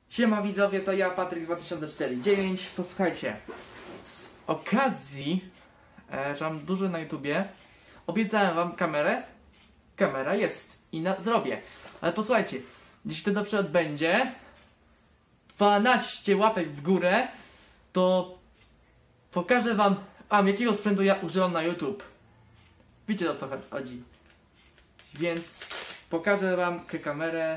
Siema widzowie, to ja, Patryk 2049. Posłuchajcie, z okazji, że mam dużo na YouTubie, obiecałem wam kamerę. Kamera jest i zrobię. Ale posłuchajcie, jeśli to na przykład będzie 12 łapek w górę, to pokażę wam, jakiego sprzętu ja używam na YouTube. Wiecie, o co chodzi. Więc pokażę wam kamerę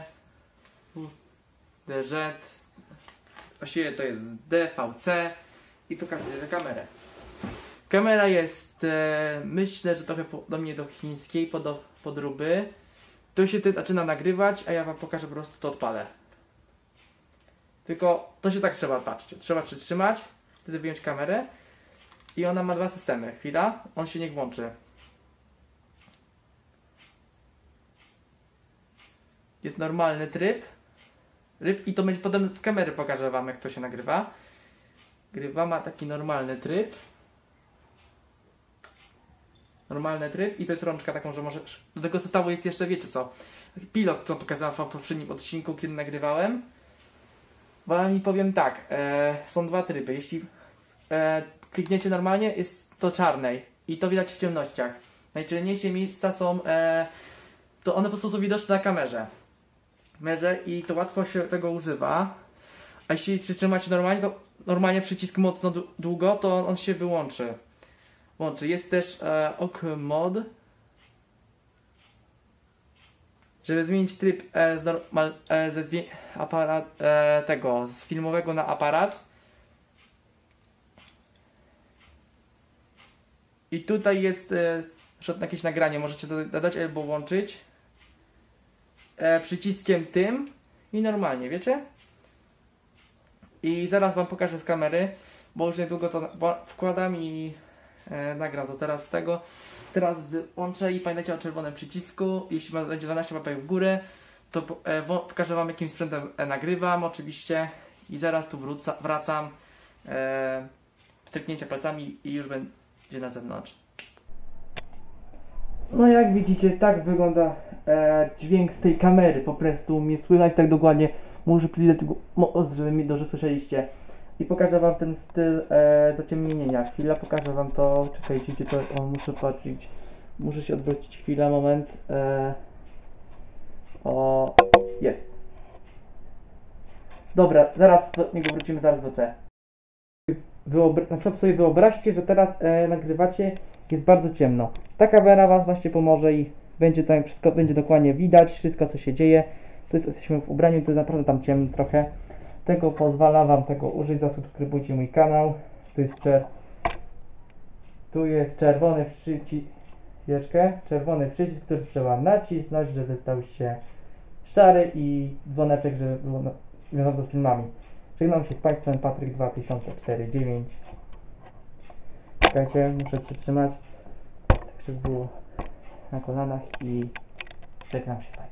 DZ. Właściwie to jest DVC i pokazuję kamerę. Kamera jest, myślę, że trochę podobnie do chińskiej podróby. To się zaczyna nagrywać, a ja wam pokażę, po prostu to odpalę. Tylko to się tak trzeba, patrzcie, trzeba przytrzymać, wtedy wyjąć kamerę i ona ma dwa systemy. Chwila, on się niech włączy. Jest normalny tryb i to będzie potem z kamery pokażę wam, jak to się nagrywa. Grywa ma taki normalny tryb. Normalny tryb i to jest rączka taką, że możesz... Do tego zestawu jest jeszcze, wiecie co, pilot, co pokazałem wam w poprzednim odcinku, kiedy nagrywałem. Wam powiem tak, są dwa tryby. Jeśli klikniecie normalnie, jest to czarnej i to widać w ciemnościach. Najciemniejsze miejsca są, to one po prostu są widoczne na kamerze. I to łatwo się tego używa. A jeśli przytrzymacie normalnie, to normalnie przycisk mocno długo, to on się wyłączy. Jest też OK Mod, żeby zmienić tryb z filmowego na aparat. I tutaj jest jakieś nagranie, możecie to dodać albo włączyć przyciskiem tym i normalnie, wiecie? I zaraz wam pokażę z kamery, bo już niedługo to wkładam i nagram to teraz z tego. Teraz wyłączę i pamiętajcie o czerwonym przycisku. Jeśli będzie 12 łapek w górę, to pokażę wam, jakim sprzętem nagrywam oczywiście. I zaraz tu wracam. Stryknięcie palcami i już będzie na zewnątrz. No jak widzicie, tak wygląda dźwięk z tej kamery. Po prostu mnie słychać tak dokładnie. Może przyjdę tego, żeby mi dobrze słyszeliście. I pokażę wam ten styl zaciemnienia. Chwila, pokażę wam to. Czekajcie, gdzie to muszę patrzeć. Muszę się odwrócić chwilę, moment. Jest. Dobra, zaraz do niego wrócimy, zaraz wrócę. Na przykład sobie wyobraźcie, że teraz nagrywacie, jest bardzo ciemno. Ta kamera was właśnie pomoże i będzie tam wszystko, będzie dokładnie widać, wszystko co się dzieje. Tu jesteśmy w ubraniu, to jest naprawdę tam ciemno trochę. Tego pozwala wam tego użyć, zasubskrybujcie mój kanał. Tu jest czerwony przycisk, który trzeba nacisnąć, żeby stał się szary, i dzwoneczek, żeby było związane z filmami. Żegnam się z Państwem, Patryk 2049. Czekajcie, muszę przytrzymać, tak żeby było na kolanach, i żegnam się z Państwem.